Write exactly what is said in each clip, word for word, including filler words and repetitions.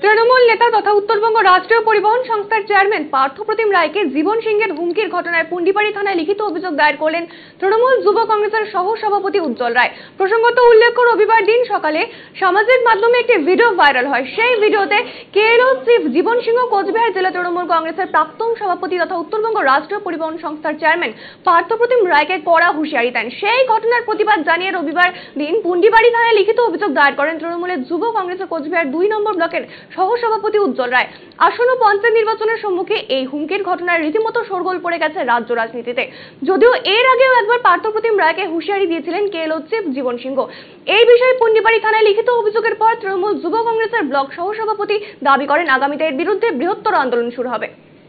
তৃণমূল নেতা তথা উত্তরবঙ্গ রাষ্ট্রীয় পরিবহন সংস্থার চেয়ারম্যান পার্থপ্রতিম রায়কে জীবন সিংহের হুমকির ঘটনায় পুন্ডিবাড়ি থানায় লিখিত অভিযোগ দায়ের করলেন তৃণমূল যুব কংগ্রেসের সহ সভাপতি উজ্জ্বল রায়। প্রসঙ্গত উল্লেখ্য, রবিবার দিন সকালে সামাজিক মাধ্যমে একটি ভিডিও ভাইরাল হয়। সেই ভিডিওতে কেএলও চিফ জীবন সিংহ কোচবিহার জেলা তৃণমূল কংগ্রেসের প্রাক্তন সভাপতি তথা উত্তরবঙ্গ রাষ্ট্রীয় পরিবহন সংস্থার চেয়ারম্যান পার্থপ্রতিম রায়কে কড়া হুঁশিয়ারি দেন। সেই ঘটনার প্রতিবাদ জানিয়ে রবিবার দিন পুন্ডিবাড়ি থানায় লিখিত অভিযোগ দায়ের করেন তৃণমূলের যুব কংগ্রেসের কোচবিহার দুই নম্বর ব্লকের সহ সভাপতি উজ্জ্বল রায়। আসন্ন পঞ্চায়েত নির্বাচনের সম্মুখে এই হুমকির ঘটনায় রীতিমতো শোরগোল পড়ে গেছে রাজ্য রাজনীতিতে। যদিও এর আগেও একবার পার্থপ্রতিম রায়কে হুঁশিয়ারি দিয়েছিলেন কেএলও চিফ জীবন সিংহ। এই বিষয়ে পুন্ডিবাড়ি থানায় লিখিত অভিযোগের পর তৃণমূল যুব কংগ্রেসের ব্লক সহ সভাপতি দাবি করেন আগামীতে এর বিরুদ্ধে বৃহত্তর আন্দোলন শুরু হবে।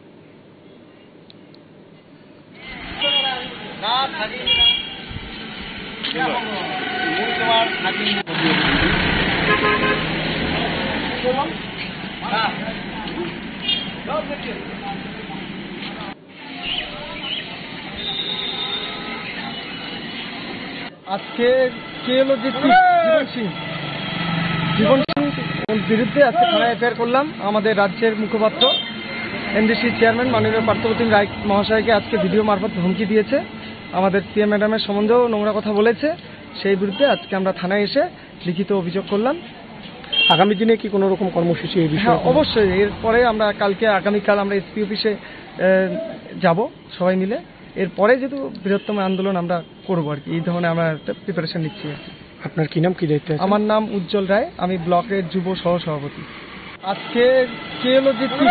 আজকে কেএলও যে জীবন সিং জীবন সিং বিরুদ্ধে আজকে থানায় এফআইআর করলাম। আমাদের রাজ্যের মুখপাত্র এনডিসি চেয়ারম্যান মাননীয় পার্থপ্রতিম রায় মহাশয়কে আজকে ভিডিও মারফত হুমকি দিয়েছে, আমাদের সিএম ম্যাডামের সম্বন্ধেও নোংরা কথা বলেছে। সেই বিরুদ্ধে আজকে আমরা থানায় এসে লিখিত অভিযোগ করলাম। আগামী দিনে কি কোনো রকম কর্মসূচি এই বিষয়ে? হ্যাঁ, অবশ্যই। এরপরে আমরা কালকে আগামীকাল আমরা এসপি অফিসে যাব সবাই মিলে। এরপরে যেহেতু বৃহত্তম আন্দোলন আমরা করবো আর কি, এই ধরনের আমরা একটা প্রিপারেশন নিচ্ছি আর কি। আপনার কি নাম, কি দায়িত্ব? আমার নাম উজ্জ্বল রায়, আমি ব্লকের যুব সহ সভাপতি। আজকে কেএলও যে